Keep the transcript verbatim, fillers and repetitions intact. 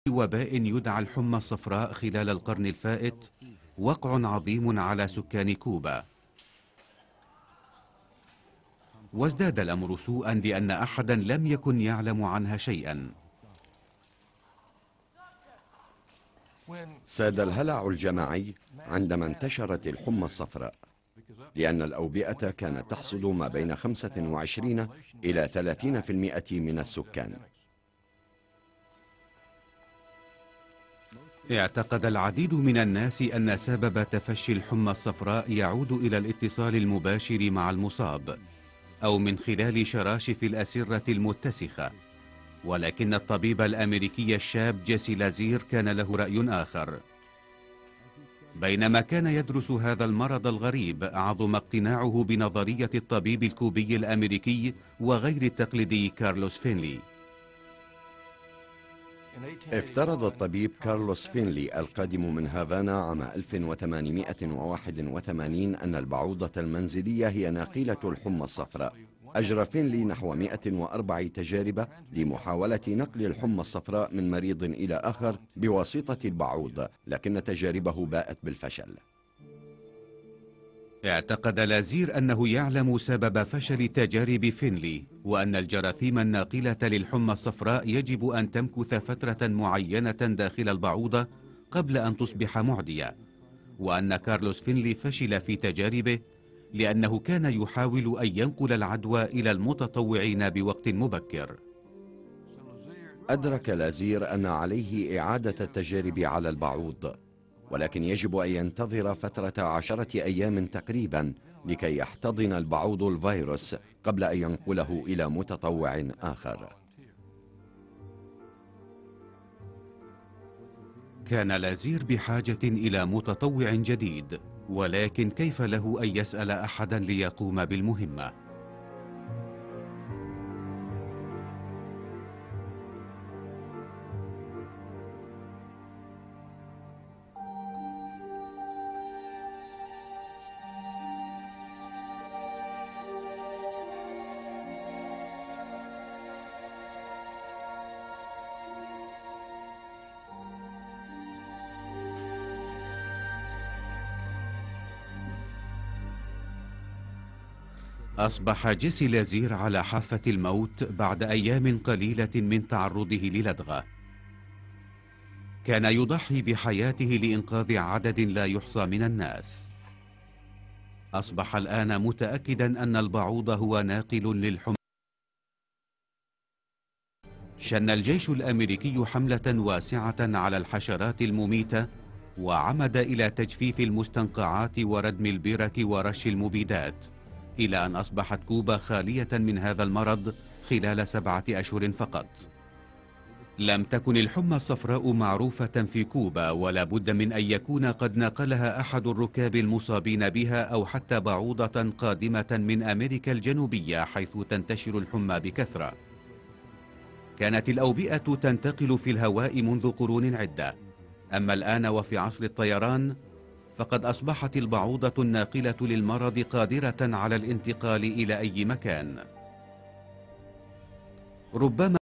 وباء يدعى الحمى الصفراء خلال القرن الفائت وقع عظيم على سكان كوبا، وازداد الأمر سوءا لأن أحدا لم يكن يعلم عنها شيئا. ساد الهلع الجماعي عندما انتشرت الحمى الصفراء، لأن الأوبئة كانت تحصد ما بين خمسة وعشرين إلى ثلاثين في المئة من السكان. اعتقد العديد من الناس أن سبب تفشي الحمى الصفراء يعود إلى الاتصال المباشر مع المصاب أو من خلال شراشف الأسرة المتسخة، ولكن الطبيب الأمريكي الشاب جيسي لازير كان له رأي آخر. بينما كان يدرس هذا المرض الغريب، عظم اقتناعه بنظرية الطبيب الكوبي الأمريكي وغير التقليدي كارلوس فينلي. افترض الطبيب كارلوس فينلي القادم من هافانا عام ألف وثمانمئة وواحد وثمانين أن البعوضة المنزلية هي ناقلة الحمى الصفراء. أجرى فينلي نحو مئة وأربع تجارب لمحاولة نقل الحمى الصفراء من مريض إلى آخر بواسطة البعوض، لكن تجاربه باءت بالفشل. اعتقد لازير أنه يعلم سبب فشل تجارب فينلي، وأن الجراثيم الناقلة للحمى الصفراء يجب أن تمكث فترة معينة داخل البعوضة قبل أن تصبح معدية، وأن كارلوس فينلي فشل في تجاربه لأنه كان يحاول أن ينقل العدوى إلى المتطوعين بوقت مبكر. أدرك لازير أن عليه إعادة التجارب على البعوض، ولكن يجب أن ينتظر فترة عشرة أيام تقريبا لكي يحتضن البعوض الفيروس قبل أن ينقله إلى متطوع آخر. كان لازير بحاجة إلى متطوع جديد، ولكن كيف له أن يسأل أحدا ليقوم بالمهمة؟ أصبح جيسي لازير على حافة الموت بعد أيام قليلة من تعرضه للدغة. كان يضحي بحياته لإنقاذ عدد لا يحصى من الناس. أصبح الآن متأكدا أن البعوض هو ناقل للحمى. شن الجيش الأمريكي حملة واسعة على الحشرات المميتة، وعمد إلى تجفيف المستنقعات وردم البرك ورش المبيدات، إلى أن أصبحت كوبا خالية من هذا المرض خلال سبعة أشهر فقط. لم تكن الحمى الصفراء معروفة في كوبا، ولا بد من أن يكون قد نقلها أحد الركاب المصابين بها، أو حتى بعوضة قادمة من أمريكا الجنوبية حيث تنتشر الحمى بكثرة. كانت الأوبئة تنتقل في الهواء منذ قرون عدة، أما الآن وفي عصر الطيران فقد أصبحت البعوضة الناقلة للمرض قادرة على الانتقال إلى أي مكان. ربما